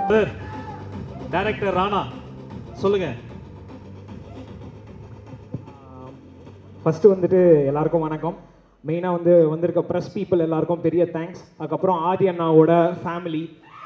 Sir director Rana சொல்லுங்க. First வந்துட்டு எல்லாருக்கும் வணக்கம். மெயினாக வந்திருக்க ப்ரெஸ் பீப்புள் எல்லாருக்கும் பெரிய தேங்க்ஸ். அதுக்கப்புறம் ஆதி அண்ணாவோட ஃபேமிலி,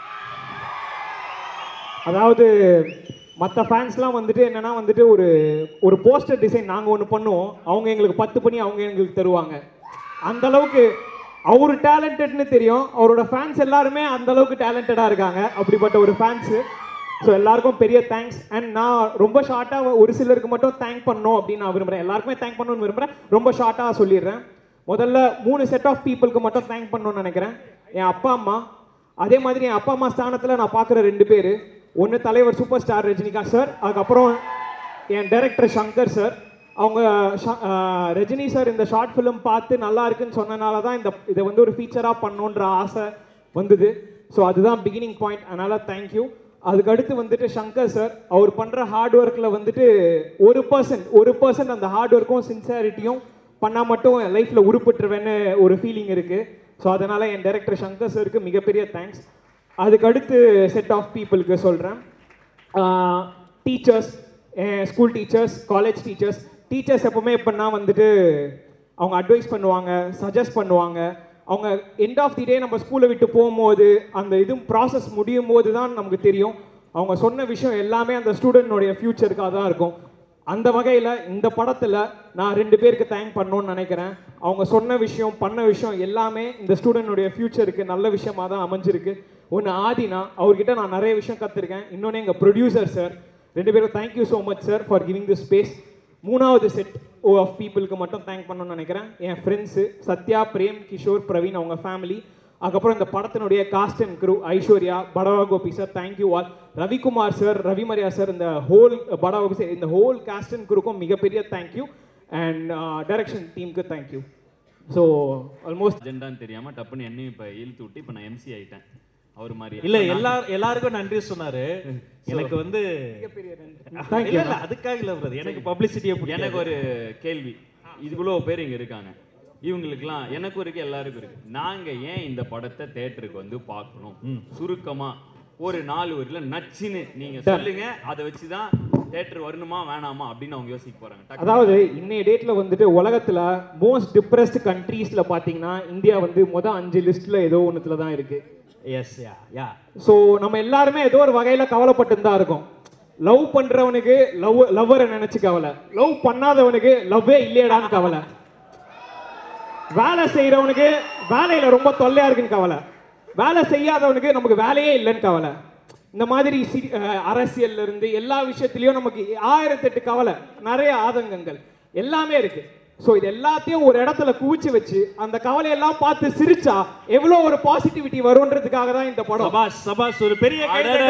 அதாவது மற்ற ஃபேன்ஸ்லாம் என்னென்னா ஒரு போஸ்டர் டிசைன் நாங்கள் ஒன்று பண்ணுவோம், அவங்க எங்களுக்கு 10 பண்ணி அவங்க எங்களுக்கு தருவாங்க. அந்தளவுக்கு அவர் டேலண்டட்னு தெரியும், அவரோட ஃபேன்ஸ் எல்லாருமே அந்தளவுக்கு டேலண்டடாக இருக்காங்க. அப்படிப்பட்ட ஒரு ஃபேன்ஸு. ஸோ எல்லாருக்கும் பெரிய தேங்க்ஸ். அண்ட் நான் ரொம்ப ஷார்ட்டாக ஒரு சிலருக்கு மட்டும் தேங்க் பண்ணணும் அப்படின்னு நான் விரும்புகிறேன். எல்லாருக்குமே தேங்க் பண்ணணும்னு விரும்புகிறேன். ரொம்ப ஷார்ட்டாக சொல்லிடுறேன். முதல்ல 3 செட் ஆஃப் பீப்புளுக்கு மட்டும் தேங்க் பண்ணணும்னு நினைக்கிறேன். என் அப்பா அம்மா, அதே மாதிரி என் அப்பா அம்மா ஸ்தானத்தில் நான் பார்க்குற 2 பேர். ஒன்று தலைவர் சூப்பர் ஸ்டார் ரஜினிகாந்த் சார், அதுக்கப்புறம் என் டைரக்டர் சங்கர் சார். அவங்க ரஜினி சார் இந்த ஷார்ட் ஃபிலிம் பார்த்து நல்லா இருக்குன்னு சொன்னனால தான் இதை ஒரு ஃபீச்சராக பண்ணணுன்ற ஆசை வந்தது. ஸோ அதுதான் பிகினிங் பாயிண்ட். அதனால் தேங்க்யூ. அதுக்கடுத்து சங்கர் சார், அவர் பண்ணுற ஹார்ட் ஒர்க்கில் 1% அந்த ஹார்ட் ஒர்க்கும் சின்சியாரிட்டியும் பண்ணால் மட்டும் என் லைஃப்பில் உருப்பட்டுருவேன்னு ஒரு ஃபீலிங் இருக்குது. ஸோ அதனால் என் டைரக்டர் சங்கர் சாருக்கு மிகப்பெரிய தேங்க்ஸ். அதுக்கடுத்து செட் ஆஃப் பீப்புளுக்கு சொல்கிறேன். Teachers, school teachers, college teachers. Teachers எப்போவுமே எப்படின்னா அவங்க அட்வைஸ் பண்ணுவாங்க, சஜஸ்ட் பண்ணுவாங்க. அவங்க எண்ட் ஆஃப் தி டே நம்ம ஸ்கூலை விட்டு போகும்போது அந்த ப்ராசஸ் முடியும் போது தான் நமக்கு தெரியும் அவங்க சொன்ன விஷயம் எல்லாமே அந்த ஸ்டூடெண்ட்னுடைய ஃப்யூச்சருக்காக தான் இருக்கும். அந்த வகையில் இந்த படத்தில் நான் 2 பேருக்கு தேங்க் பண்ணணும்னு நினைக்கிறேன். அவங்க சொன்ன விஷயம் பண்ண விஷயம் எல்லாமே இந்த ஸ்டூடெண்ட்னுடைய ஃப்யூச்சருக்கு நல்ல விஷயமாக தான் அமைஞ்சிருக்கு. ஒன்று ஆதினா, அவர்கிட்ட நான் நிறைய விஷயம் கற்றுருக்கேன். இன்னொன்று எங்கள் ப்ரொடியூசர் சார். 2 பேரும் thank you so much sir for giving this space. 3வது செட் ஆஃப் பீப்புளுக்கு மட்டும் தேங்க் பண்ணணும்னு நினைக்கிறேன். என் ஃப்ரெண்ட்ஸு சத்யா, பிரேம், கிஷோர், பிரவீன், அவங்க ஃபேமிலி. அதுக்கப்புறம் இந்த படத்தினுடைய cast and crew, Aishwarya, Badava Gopi sir, thank you all. Ravikumar sir, Ravi Mariya sir, இந்த ஹோல் படவா கோபி சார், இந்த ஹோல் காஸ்ட் அண்ட் க்ரூக்கும் மிகப்பெரிய தேங்க்யூ. அண்ட் டைரக்ஷன் டீமுக்கு தேங்க்யூ. ஸோ ஆல்மோஸ்ட் அஜெண்டான்னு தெரியாமல் டப்புன்னு என்னையும் இப்போ இழுத்து விட்டு இப்போ நான் எம்சி ஆகிட்டேன். அவர் மாதிரி இல்ல எல்லாருக்கும் நன்றி சொன்னாரு. எனக்கு இல்ல அதுக்காக இல்ல பிரதர், எனக்கு பப்ளிசிட்டியை. எனக்கு ஒரு கேள்வி, இதுக்குள்ள பேர் இங்க இருக்காங்க, இவங்களுக்குலாம் எனக்கும் இருக்கு, எல்லாருக்கும் இருக்கு. நாங்க ஏன் இந்த படத்தை தியேட்டருக்கு பார்க்கணும்? சுருக்கமா ஒரு 4 வரியில நச்சுன்னு நீங்க சொல்லுங்க. அதை வச்சுதான் தியேட்டர் வரணுமா வேணாமா அப்படின்னு அவங்க யோசிக்க போறாங்க. அதாவது இன்னைய டேட்ல உலகத்துல மோஸ்ட் டிப்ரெஸ்ட் கண்ட்ரீஸ்ல பாத்தீங்கன்னா இந்தியா மொதல் 5 லிஸ்ட்ல ஏதோ ஒண்ணுத்துல தான் இருக்கு. Yes yeah. ஸோ நம்ம எல்லாருமே ஏதோ ஒரு வகையில கவலைப்பட்டு தான் இருக்கோம். லவ் பண்றவனுக்கு லவ்வரை நினைச்சு கவலை, லவ் பண்ணாதவனுக்கு லவ்வே இல்லையடான்னு கவலை, வேலை செய்யறவனுக்கு வேலையில ரொம்ப தொல்லையா இருக்குன்னு கவலை, வேலை செய்யாதவனுக்கு நமக்கு வேலையே இல்லைன்னு கவலை. இந்த மாதிரி அரசியல்ல இருந்து எல்லா விஷயத்திலயும் நமக்கு 1008 கவலை, நிறைய ஆதங்கங்கள் எல்லாமே இருக்கு. ஸோ இது எல்லாத்தையும் ஒரு இடத்துல குவிச்சு வச்சு அந்த கவலையெல்லாம் பார்த்து சிரிச்சா எவ்வளோ ஒரு பாசிட்டிவிட்டி வரும்ன்றதுக்காக தான் இந்த படம். சபாஸ் ஒரு பெரிய.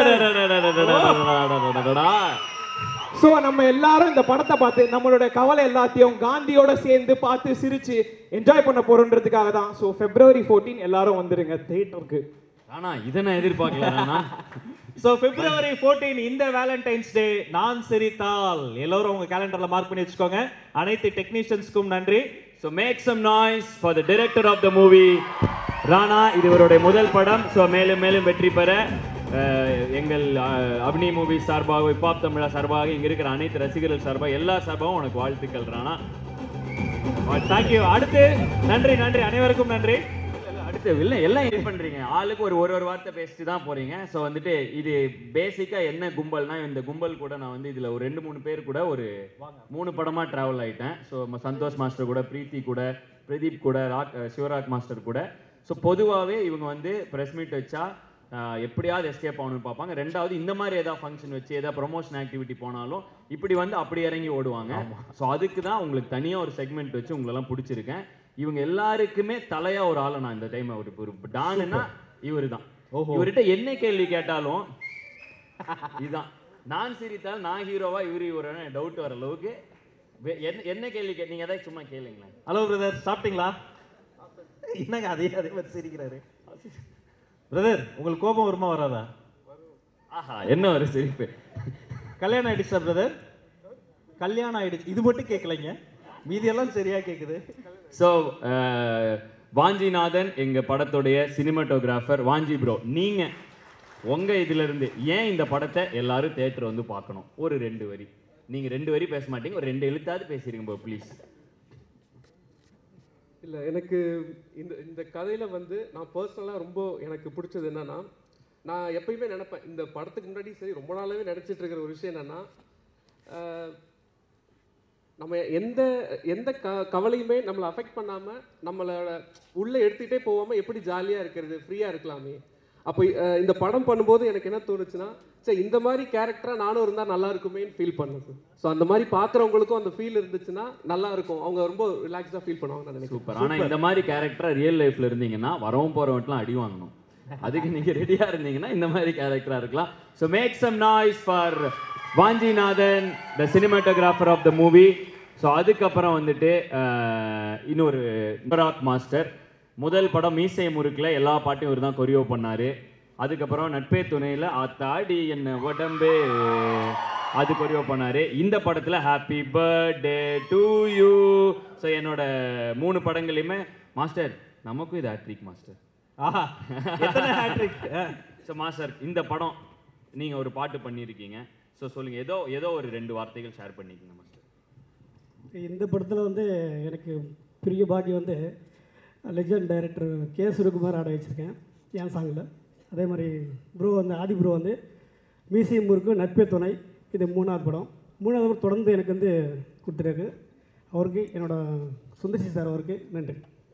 ஸோ நம்ம எல்லாரும் இந்த படத்தை பார்த்து நம்மளோட கவலை எல்லாத்தையும் காந்தியோட சேர்ந்து பார்த்து சிரிச்சு என்ஜாய் பண்ண போறோன்றதுக்காக தான். ஸோ February 14 எல்லாரும் வந்துருங்க தியேட்டருக்கு. ஆனா இதை நான் எதிர்பார்க்கல. ஸோ February 14 இந்த வேலண்டைன்ஸ் டே நான் சிரித்தால் எல்லாரும் உங்க கேலண்டர்ல மார்க் பண்ணி வச்சுக்கோங்க. அனைத்து டெக்னீஷியன்ஸ்க்கும் நன்றி. So make some noise for the director of the movie Rana. இது இவருடைய முதல் படம். ஸோ மேலும் மேலும் வெற்றி பெற எங்கள் அபினி மூவி சார்பாக, இப்பாப் தமிழா சார்பாக, இங்க இருக்கிற அனைத்து ரசிகர்கள் சார்பாக, எல்லா சார்பாகவும் உனக்கு வாழ்த்துக்கள் ராணா. தேங்க்யூ. அடுத்து நன்றி அனைவருக்கும் நன்றி. அடுத்து இல்லை எல்லாம் இது பண்றீங்க, ஆளுக்கு ஒரு வார்த்தை பேசிட்டு தான் போறீங்க. ஸோ இது பேசிக்கா என்ன கும்பல்னா, இந்த கும்பல் கூட நான் இதுல ஒரு 2-3 பேர் கூட ஒரு 3 படமா டிராவல் ஆயிட்டேன். ஸோ சந்தோஷ் மாஸ்டர் கூட, பிரீத்தி கூட, பிரதீப் கூட, சிவராஜ் மாஸ்டர் கூட. ஸோ பொதுவாகவே இவங்க ப்ரெஸ் மீட் வச்சா எப்படியாவது எஸ்கேப் ஆகணும்னு பார்ப்பாங்க. 2வது இந்த மாதிரி ஏதாவது ஃபங்க்ஷன் வச்சு ஏதாவது ப்ரொமோஷன் ஆக்டிவிட்டி போனாலும் இப்படி அப்படி இறங்கி ஓடுவாங்க. ஸோ அதுக்கு தான் உங்களுக்கு தனியாக ஒரு செக்மெண்ட் வச்சு உங்களெல்லாம் பிடிச்சிருக்கேன். இவங்க எல்லாருக்குமே தலையா ஒரு ஆளை நான் இந்த டைம் ஒரு டானுன்னா இவரு தான். இவர்கிட்ட என்ன கேள்வி கேட்டாலும் இதுதான், நான் சிரித்தால் நான் ஹீரோவா இவரு டவுட் வர அளவுக்கு என்ன கேள்வி நீங்க ஏதாவது சும்மா கேளுங்களேன். ஹலோ பிரதர், சாப்பிட்டீங்களா? என்னங்க அதே மாதிரி சிரிக்கிறாரு பிரதர். உங்களுக்கு கோபம் வருமா வராதா? ஆஹா, என்ன ஒரு சிரிப்பு. கல்யாணம் ஆயிடுச்சா பிரதர்? கல்யாணம் ஆயிடுச்சு, இது மட்டும் கேட்கலைங்க, மீதியெல்லாம் சரியா கேக்குது. ஸோ வாஞ்சிநாதன் எங்க படத்துடைய சினிமாட்டோகிராஃபர். வாஞ்சி ப்ரோ, நீங்க உங்க இதுல இருந்து ஏன் இந்த படத்தை எல்லாரும் தியேட்டர் வந்து பார்க்கணும், ஒரு 2 வரி. நீங்க 2 வரி பேச மாட்டீங்க, ஒரு 2 எழுத்தாவது பேசிருங்க ப்ரோ ப்ளீஸ். இல்லை, எனக்கு இந்த கதையில் வந்து நான் பர்சனலாக ரொம்ப எனக்கு பிடிச்சது என்னென்னா, நான் எப்பயுமே நினைப்பேன், இந்த படத்துக்கு முன்னாடி சரி ரொம்ப நாளாகவே நினச்சிட்டு இருக்கிற ஒரு விஷயம் என்னென்னா, நம்ம எந்த கவலையுமே நம்மளை அஃபெக்ட் பண்ணாமல் நம்மளோட உள்ளே எடுத்துகிட்டே போகாமல் எப்படி ஜாலியாக இருக்கிறது, ஃப்ரீயாக இருக்கலாமே. அப்போ இந்த படம் பண்ணும்போது எனக்கு என்ன தோணுச்சுன்னா, சரி இந்த மாதிரி கேரக்டராக நானும் இருந்தால் நல்லா இருக்குமேன்னு ஃபீல் பண்ணுது. ஸோ அந்த மாதிரி பார்க்குறவங்களுக்கும் அந்த ஃபீல் இருந்துச்சுன்னா நல்லா இருக்கும், அவங்க ரொம்ப ரிலாக்ஸாக ஃபீல் பண்ணுவாங்க நான் நினைக்கிறேன். சூப்பர். ஆனால் இந்த மாதிரி கேரக்டராக ரியல் லைஃப்ல இருந்தீங்கன்னா வரவும் போகிறவங்கலாம் அடி வாங்கணும். அதுக்கு நீங்கள் ரெடியாக இருந்தீங்கன்னா இந்த மாதிரி கேரக்டராக இருக்கலாம். So make some noise for Vanchinathan, the cinematographer of the movie. So அதுக்கப்புறம் வந்துட்டு இன்னொரு பராக் மாஸ்டர். முதல் படம் மீசை முறுக்கில் எல்லா பாட்டையும் இவர் தான் கொரியோ பண்ணார். அதுக்கப்புறம் நட்பே துணையில் ஆத்தாடி என்ன உடம்பே அது கொரியோ பண்ணார். இந்த படத்தில் happy birthday to you. So என்னோட 3 படங்களையுமே மாஸ்டர் நமக்கும் இது ஹேட்ரிக் மாஸ்டர். ஆஹா, எத்தனை ஹேட்ரிக். ஸோ மாஸ்டர் இந்த படம் நீங்கள் ஒரு பாட்டு பண்ணியிருக்கீங்க. ஸோ சொல்லுங்கள், ஏதோ ஒரு 2 வார்த்தைகள் ஷேர் பண்ணிக்கோங்க மாஸ்டர். இந்த படத்தில் வந்து எனக்கு பெரிய பாக்கியம் வந்து லெஜண்ட் டைரக்டர் கே சுரகுமார் ஆட வச்சுருக்கேன் என் சாங்கில். அதே மாதிரி ப்ரோ வந்து ஆதி ப்ரோ வந்து மியூசியம் முறுக்கு நட்பே துணை, இது 3ஆவது படம். 3ஆவது படம் தொடர்ந்து எனக்கு வந்து கொடுத்துருக்கு. அவருக்கு என்னோட சுந்தர்சி சார் அவருக்கு நன்றி.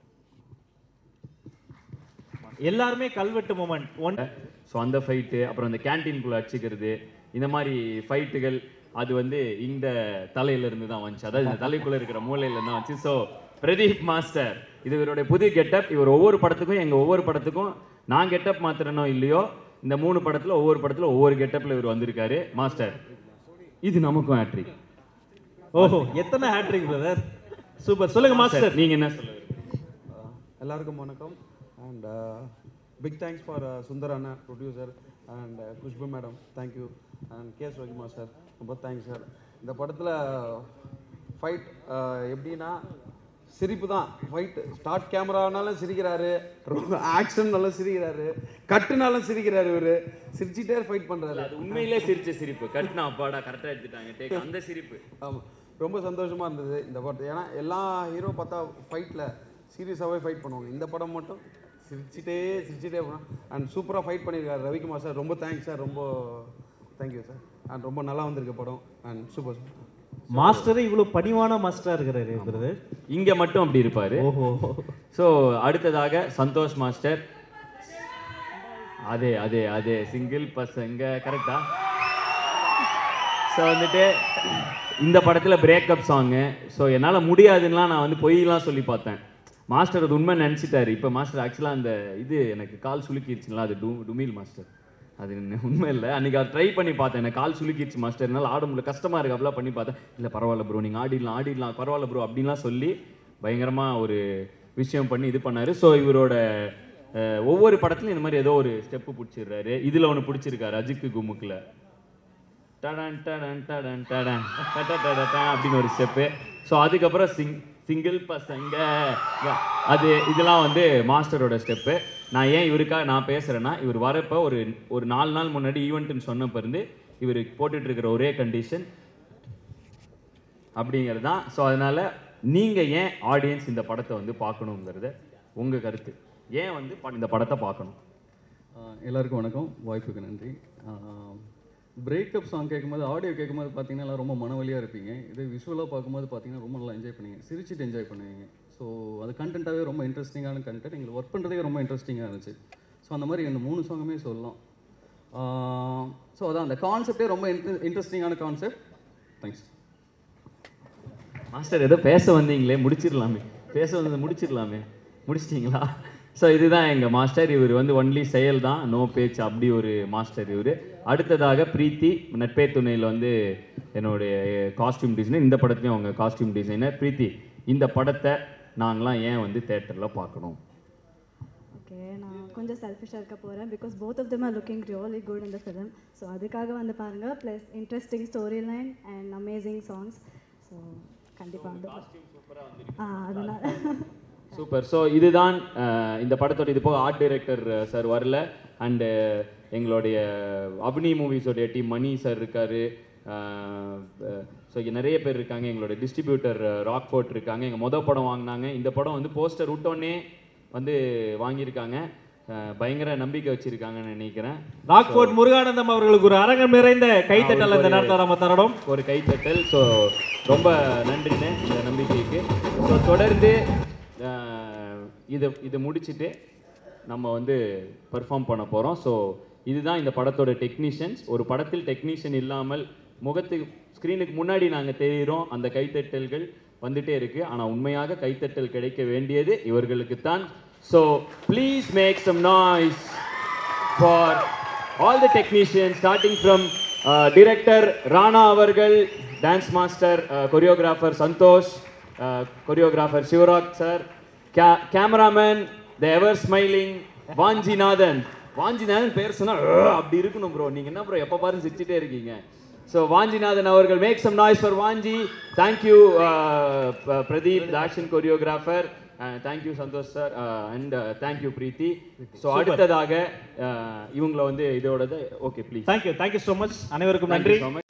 எல்லாருமே கல்வெட்டு மூமெண்ட். ஸோ அந்த ஃபைட்டு, அப்புறம் அந்த கேன்டீனுக்குள்ளே அடிச்சுக்கிறது, இந்த மாதிரி ஃபைட்டுகள் அது வந்து இந்த தலையிலேருந்து தான் வந்துச்சு. அதாவது இந்த தலைக்குள்ளே இருக்கிற மூலையிலேருந்து தான் வந்துச்சு. ஸோ பிரதீப் மாஸ்டர், இது இவருடைய புது கெட்டப். இவர் ஒவ்வொரு படத்துக்கும் ஒவ்வொரு படத்துக்கும் நான் கெட்டப் மாத்திரனோ இல்லையோ, இந்த 3 படத்தில் ஒவ்வொரு கெட்டப்பில் இவர் வந்திருக்காரு. மாஸ்டர் இது நமக்கும் ஹேட்ரிக். ஓஹோ, எத்தனை ஹேட்ரிக் பிரதர். சூப்பர். சொல்லுங்க மாஸ்டர், நீங்க என்ன சொல்லுங்க. எல்லாருக்கும் வணக்கம். And big thanks for Sundar அண்ணா producer and Khushbu madam, thank you. And K Surakima sir, ரொம்ப தேங்க்ஸ் சார். இந்த படத்தில் ஃபைட் எப்படின்னா சிரிப்பு தான். ஃபைட் ஸ்டார்ட் கேமரானாலும் சிரிக்கிறாரு, ரொம்ப ஆக்ஷன்னாலும் சிரிக்கிறாரு, கட்டுனாலும் சிரிக்கிறாரு. இவர் சிரிச்சிட்டே ஃபைட் பண்ணுறாரு. அது உண்மையிலே சிரிச்ச சிரிப்பு. கட்டுனா அப்பாடா கரெக்டாக எடுத்துட்டாங்க டேக், அந்த சிரிப்பு. ஆமாம், ரொம்ப சந்தோஷமாக இருந்தது இந்த படத்தை. ஏன்னா எல்லா ஹீரோ பார்த்தா ஃபைட்டில் சீரியஸாகவே ஃபைட் பண்ணுவாங்க, இந்த படம் மட்டும் சிரிச்சிட்டே போனோம். அண்ட் சூப்பராக ஃபைட் பண்ணியிருக்காரு ரவிக்குமார் சார், ரொம்ப தேங்க்ஸ் சார், ரொம்ப தேங்க்யூ சார். அண்ட் ரொம்ப நல்லா வந்திருக்கு படம். And super sir. மாஸ்டர் இவ்வளவு பணிவான மாஸ்டரா இருக்கிறாரு, இங்க மட்டும் அப்படி இருப்பாரு. ஓஹோ. ஸோ அடுத்ததாக சந்தோஷ் மாஸ்டர். அதே சிங்கிள் பசங்க கரெக்டா. ஸோ வந்துட்டு இந்த படத்தில் பிரேக்கப் சாங்கு. ஸோ என்னால் முடியாதுன்னா நான் வந்து பொய்லாம் சொல்லி பார்த்தேன். மாஸ்டர் அது உண்மை நினச்சிட்டாரு. இப்போ மாஸ்டர் ஆக்சுவலாக அந்த இது எனக்கு கால் சுலுக்கிடுச்சுங்களா, அது டுமில் மாஸ்டர், அது உண்மை இல்லை. அன்றைக்கி அதை ட்ரை பண்ணி பார்த்தேன், எனக்கு கால் சுலுக்கிடுச்சு மாஸ்டர், என்னால் ஆட முடியல, கஷ்டமாக இருக்குது. அப்படிலாம் பண்ணி பார்த்தேன். இல்லை பரவாயில்ல ப்ரோ, நீங்கள் ஆடிடலாம் பரவாயில்ல ப்ரோ அப்படின்லாம் சொல்லி பயங்கரமாக ஒரு விஷயம் பண்ணி இது பண்ணார். ஸோ இவரோட ஒவ்வொரு படத்துலையும் இந்த மாதிரி ஏதோ ஒரு ஸ்டெப்பு பிடிச்சிடுறாரு. இதில் ஒன்று பிடிச்சிருக்காரு அஜிக்கு குமுக்கில் டடன் டடன் டடன் டடன் டடன் அப்படின்னு ஒரு ஸ்டெப்பு. ஸோ அதுக்கப்புறம் சிங்கிள் பசங்க அது இதெல்லாம் வந்து மாஸ்டரோட ஸ்டெப்பு. நான் ஏன் இவருக்காக நான் பேசுகிறேன்னா, இவர் வரப்போ ஒரு 4 நாள் முன்னாடி ஈவெண்ட்டுன்னு சொன்னப்போ இருந்து இவர் போட்டுட்ருக்கிற ஒரே கண்டிஷன் அப்படிங்கிறது தான். ஸோ அதனால் நீங்கள் ஏன் ஆடியன்ஸ் இந்த படத்தை வந்து பார்க்கணுங்கிறத உங்கள் கருத்து, ஏன் வந்து இந்த படத்தை பார்க்கணும்? எல்லாருக்கும் வணக்கம், வாய்ப்புக்கு நன்றி. பிரேக்கப் சாங் கேட்கும்போது, ஆடியோ கேட்கும்போது பார்த்தீங்கன்னா எல்லாம் ரொம்ப மனவலியாக இருப்பீங்க. இதே விஷுவலாக பார்க்கும்போது பார்த்தீங்கன்னா ரொம்ப நல்லா என்ஜாய் பண்ணுவீங்க, சிரிச்சிட்டு என்ஜாய் பண்ணுவீங்க. ஸோ அது கண்டென்ட்டாகவே ரொம்ப இன்ட்ரெஸ்டிங்கான கண்டென்ட், எங்களுக்கு ஒர்க் பண்ணுறதுக்கே ரொம்ப இன்ட்ரெஸ்டிங்காக இருந்துச்சு. ஸோ அந்த மாதிரி இந்த 3 சாங்குமே சொல்லலாம். ஸோ அதான் அந்த கான்செப்டே ரொம்ப இன்ட்ரெஸ்டிங்கான கான்செப்ட். Thanks master. ஏதோ பேச வந்தீங்களே, முடிச்சிடலாமே, முடிச்சிட்டிங்களா? ஸோ இதுதான் எங்கள் மாஸ்டர். இவர் வந்து ஒன்லி செயல் தான், நோ பேச்சு, அப்படி ஒரு மாஸ்டர் இவர். அடுத்ததாக பிரீத்தி, நட்பே துணையில் வந்து என்னுடைய காஸ்டியூம் டிசைனர், இந்த படத்துலையும் அவங்க காஸ்டியூம் டிசைனர். பிரீத்தி, இந்த படத்தை நாங்களாம் ஏன் வந்து தேட்டரில் பார்க்கணும்? ஓகே, நான் கொஞ்சம் செல்ஃபிஷாக இருக்க போகிறேன். Because both of them are looking really good in the film. So அதுக்காக வந்து பாருங்கள். Plus interesting story line and amazing songs. So கண்டிப்பாக வந்து அதனால் சூப்பர். ஸோ இதுதான் இந்த படத்தோட, இது போக ஆர்ட் டைரக்டர் சார் வரல, அண்டு எங்களுடைய அபினி மூவிஸோடைய டீம் மணி சார் இருக்காரு. ஸோ இங்கே நிறைய பேர் இருக்காங்க. எங்களோட டிஸ்ட்ரிபியூட்டர் ராக்ஃபோர்ட் இருக்காங்க. எங்கள் மொதல் படம் வாங்கினாங்க. இந்த படம் வந்து போஸ்டர் விட்டோன்னே வந்து வாங்கியிருக்காங்க. பயங்கர நம்பிக்கை வச்சிருக்காங்கன்னு நினைக்கிறேன். ராக்ஃபோர்ட் முருகானந்தம் அவர்களுக்கு ஒரு அரங்கம் நிறைந்த கைத்தட்டல் இந்த நேரத்தில் நம்ம தரணும். ஒரு கைத்தட்டல். ஸோ ரொம்ப நன்றிண்ணே இந்த நம்பிக்கைக்கு. ஸோ தொடர்ந்து இதை முடிச்சுட்டு நம்ம வந்து பெர்ஃபார்ம் பண்ண போகிறோம். ஸோ இதுதான் இந்த படத்தோட டெக்னீஷியன்ஸ். ஒரு படத்தில் டெக்னீஷியன் இல்லாமல் முகத்துக்கு ஸ்க்ரீனுக்கு முன்னாடி நாங்கள் தெரிகிறோம், அந்த கைத்தட்டல்கள் வந்துட்டே இருக்குது. ஆனால் உண்மையாக கைத்தட்டல் கிடைக்க வேண்டியது இவர்களுக்கு தான். So please make some noise for all the technicians, starting from director Rana அவர்கள், dance master choreographer Santhosh, choreographer Sivaraj sir, cameraman the ever smiling Vanchinathan. Vanchinathan பேர் சொன்னா அப்படி இருக்கணும் ப்ரோ. நீங்க என்ன ப்ரோ எப்போ பாரு சிரிச்சிட்டே இருக்கீங்க. ஸோ வாஞ்சிநாதன் அவர்கள், make some noise for Vanchi. Thank you Pradeep, the action choreographer. Thank you Santhosh sir and thank you Preethi. So அடுத்ததாக இவங்களை வந்து இதோட okay please. Thank you so much. அனைவருக்கும் நன்றி.